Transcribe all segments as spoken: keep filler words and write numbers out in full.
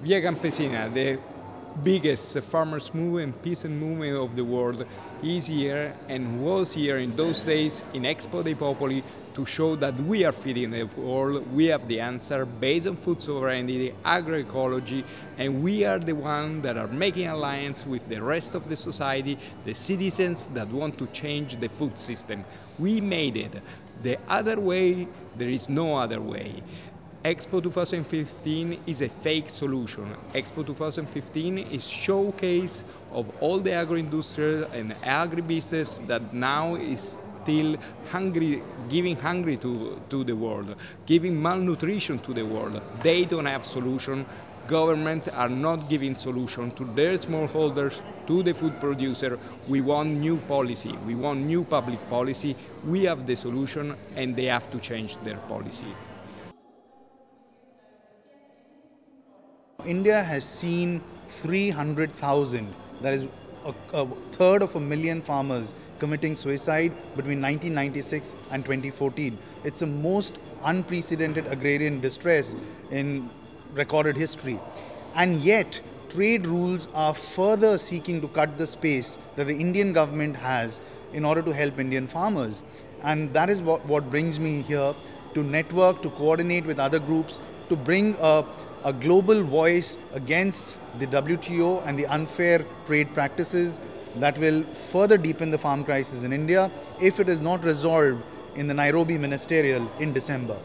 Via Campesina, the biggest farmers movement, peasant movement of the world, is here and was here in those days in Expo dei Popoli to show that we are feeding the world, we have the answer based on food sovereignty, agroecology, and we are the ones that are making alliance with the rest of the society, the citizens that want to change the food system. We made it. The other way, there is no other way. Expo twenty fifteen is a fake solution. Expo twenty fifteen is showcase of all the agro-industry and agribusiness that now is still hungry, giving hungry to, to the world, giving malnutrition to the world. They don't have solution. Governments are not giving solution to their smallholders, to the food producer. We want new policy. We want new public policy. We have the solution and they have to change their policy. India has seen three hundred thousand, that is a, a third of a million farmers committing suicide between nineteen ninety-six and twenty fourteen. It's the most unprecedented agrarian distress in recorded history. And yet, trade rules are further seeking to cut the space that the Indian government has in order to help Indian farmers. And that is what, what brings me here to network, to coordinate with other groups, to bring a a global voice against the W T O and the unfair trade practices that will further deepen the farm crisis in India if it is not resolved in the Nairobi Ministerial in December.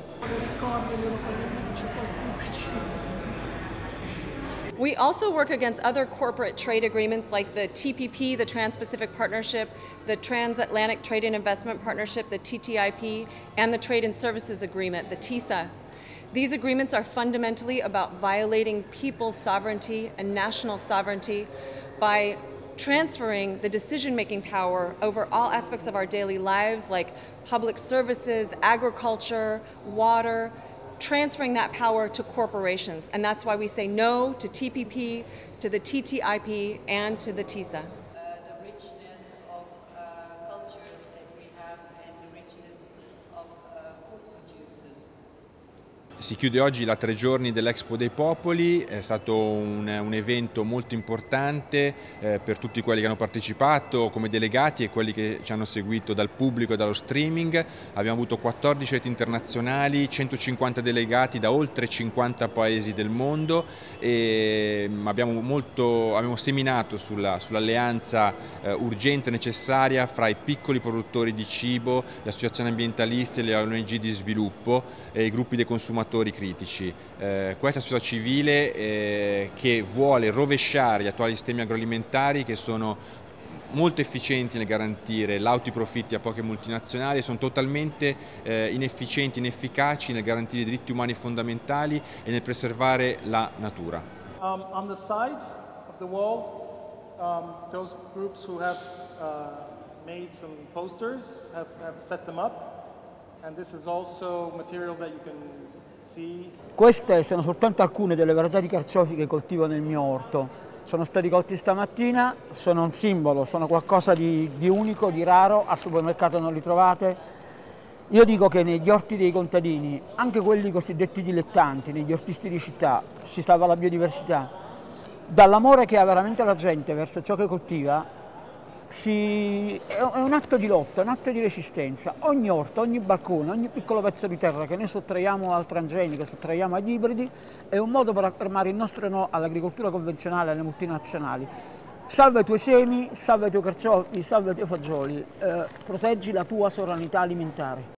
We also work against other corporate trade agreements like the T P P, the Trans-Pacific Partnership, the Transatlantic Trade and Investment Partnership, the T T I P, and the Trade and Services Agreement, the TISA. These agreements are fundamentally about violating people's sovereignty and national sovereignty by transferring the decision-making power over all aspects of our daily lives like public services, agriculture, water, transferring that power to corporations. And that's why we say no to T P P, to the T T I P, and to the TISA. Si chiude oggi la tre giorni dell'Expo dei Popoli, è stato un, un evento molto importante eh, per tutti quelli che hanno partecipato come delegati e quelli che ci hanno seguito dal pubblico e dallo streaming. Abbiamo avuto quattordici reti internazionali, centocinquanta delegati da oltre cinquanta paesi del mondo e abbiamo, molto, abbiamo seminato sulla, sull'alleanza eh, urgente e necessaria fra i piccoli produttori di cibo, le associazioni ambientaliste, le O N G di sviluppo e i gruppi dei consumatori critici. Eh, questa società civile eh, che vuole rovesciare gli attuali sistemi agroalimentari che sono molto efficienti nel garantire lauti profitti a poche multinazionali e sono totalmente eh, inefficienti, inefficaci nel garantire i diritti umani fondamentali e nel preservare la natura. Um, on the sides of the walls, um, those groups who have uh, made some posters have, have set them up, and this is also material that you can see. Queste sono soltanto alcune delle varietà di carciofi che coltivo nel mio orto. Sono stati colti stamattina, sono un simbolo, sono qualcosa di, di unico, di raro, al supermercato non li trovate. Io dico che negli orti dei contadini, anche quelli cosiddetti dilettanti, negli ortisti di città, si salva la biodiversità. Dall'amore che ha veramente la gente verso ciò che coltiva, si, è un atto di lotta, è un atto di resistenza. Ogni orto, ogni balcone, ogni piccolo pezzo di terra che noi sottraiamo al transgenico, sottraiamo agli ibridi, è un modo per affermare il nostro no all'agricoltura convenzionale e alle multinazionali. Salva i tuoi semi, salva i tuoi carciofi, salva i tuoi fagioli, eh, proteggi la tua sovranità alimentare.